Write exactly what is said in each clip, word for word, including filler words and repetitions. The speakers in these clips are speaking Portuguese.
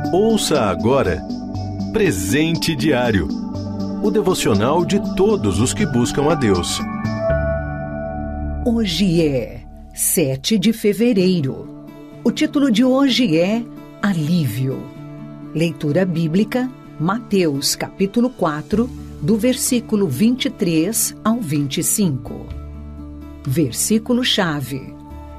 Ouça agora Presente Diário, o devocional de todos os que buscam a Deus. Hoje é sete de fevereiro. O título de hoje é Alívio. Leitura bíblica, Mateus capítulo quatro, do versículo vinte e três ao vinte e cinco. Versículo-chave: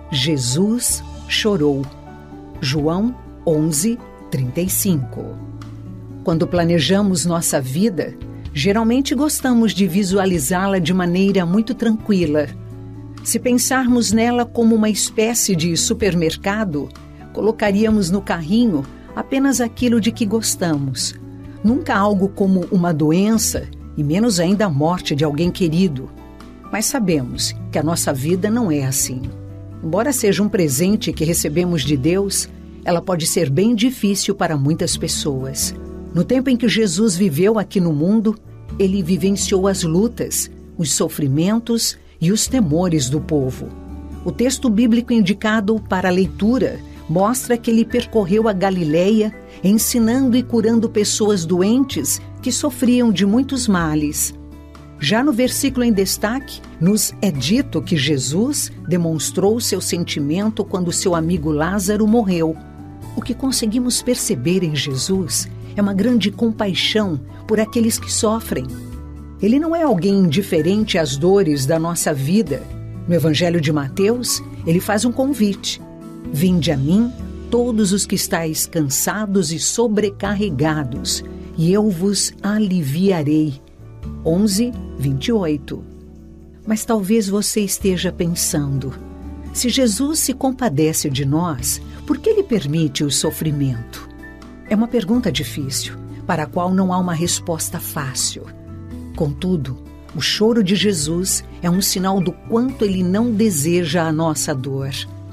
Jesus chorou. João onze, trinta e cinco. Quando planejamos nossa vida, geralmente gostamos de visualizá-la de maneira muito tranquila. Se pensarmos nela como uma espécie de supermercado, colocaríamos no carrinho apenas aquilo de que gostamos. Nunca algo como uma doença e menos ainda a morte de alguém querido. Mas sabemos que a nossa vida não é assim. Embora seja um presente que recebemos de Deus, ela pode ser bem difícil para muitas pessoas. No tempo em que Jesus viveu aqui no mundo, ele vivenciou as lutas, os sofrimentos e os temores do povo. O texto bíblico indicado para a leitura mostra que ele percorreu a Galileia, ensinando e curando pessoas doentes que sofriam de muitos males. Já no versículo em destaque, nos é dito que Jesus demonstrou seu sentimento quando seu amigo Lázaro morreu. O que conseguimos perceber em Jesus é uma grande compaixão por aqueles que sofrem. Ele não é alguém indiferente às dores da nossa vida. No Evangelho de Mateus, ele faz um convite: vinde a mim, todos os que estáis cansados e sobrecarregados, e eu vos aliviarei. onze, vinte e oito. Mas talvez você esteja pensando: se Jesus se compadece de nós, por que ele permite o sofrimento? É uma pergunta difícil, para a qual não há uma resposta fácil. Contudo, o choro de Jesus é um sinal do quanto ele não deseja a nossa dor.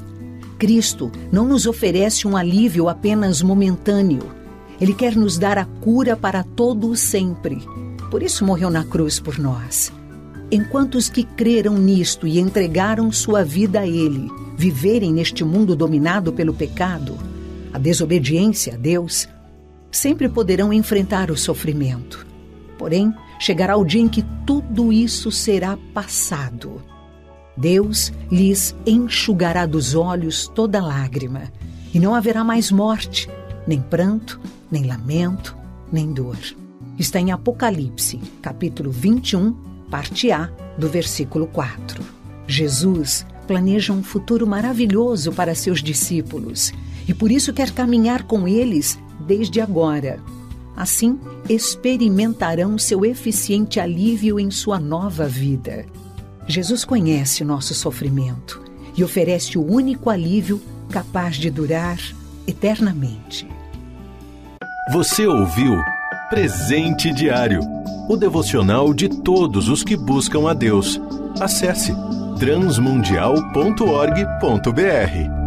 Cristo não nos oferece um alívio apenas momentâneo. Ele quer nos dar a cura para todo o sempre. Por isso morreu na cruz por nós. Enquanto os que creram nisto e entregaram sua vida a Ele viverem neste mundo dominado pelo pecado, a desobediência a Deus, sempre poderão enfrentar o sofrimento. Porém, chegará o dia em que tudo isso será passado. Deus lhes enxugará dos olhos toda lágrima, e não haverá mais morte, nem pranto, nem lamento, nem dor. Está em Apocalipse, capítulo vinte e um, parte A, do versículo quatro. Jesus planeja um futuro maravilhoso para seus discípulos e por isso quer caminhar com eles desde agora. Assim, experimentarão seu eficiente alívio em sua nova vida. Jesus conhece nosso sofrimento e oferece o único alívio capaz de durar eternamente. Você ouviu Presente Diário, o devocional de todos os que buscam a Deus. Acesse transmundial ponto org ponto br.